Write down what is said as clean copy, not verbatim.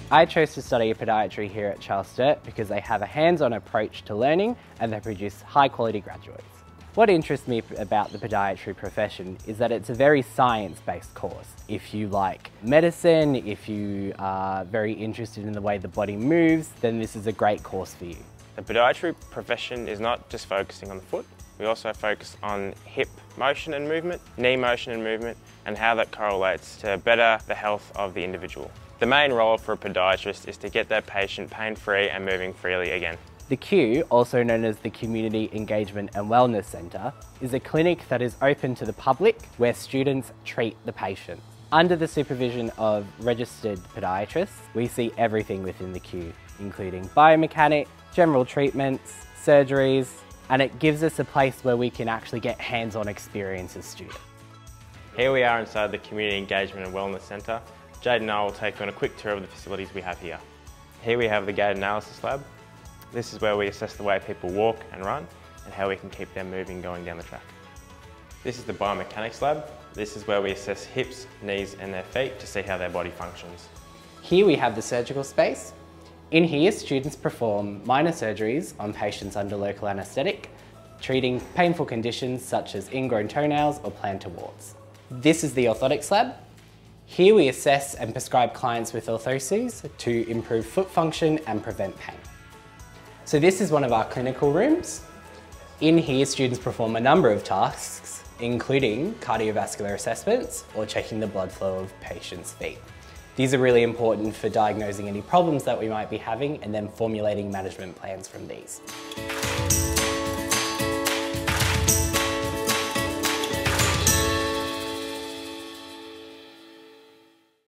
I chose to study podiatry here at Charles Sturt because they have a hands-on approach to learning and they produce high-quality graduates. What interests me about the podiatry profession is that it's a very science-based course. If you like medicine, if you are very interested in the way the body moves, then this is a great course for you. The podiatry profession is not just focusing on the foot, we also focus on hip motion and movement, knee motion and movement, and how that correlates to better the health of the individual. The main role for a podiatrist is to get that patient pain-free and moving freely again. The Q, also known as the Community Engagement and Wellness Centre, is a clinic that is open to the public where students treat the patient. Under the supervision of registered podiatrists, we see everything within the Q, including biomechanics, general treatments, surgeries, and it gives us a place where we can actually get hands-on experience as students. Here we are inside the Community Engagement and Wellness Centre. Jade and I will take you on a quick tour of the facilities we have here. Here we have the Gait Analysis Lab. This is where we assess the way people walk and run and how we can keep them moving going down the track. This is the Biomechanics Lab. This is where we assess hips, knees and their feet to see how their body functions. Here we have the surgical space. In here, students perform minor surgeries on patients under local anaesthetic, treating painful conditions such as ingrown toenails or plantar warts. This is the Orthotics Lab. Here we assess and prescribe clients with orthoses to improve foot function and prevent pain. So this is one of our clinical rooms. In here, students perform a number of tasks, including cardiovascular assessments or checking the blood flow of patients' feet. These are really important for diagnosing any problems that we might be having and then formulating management plans from these.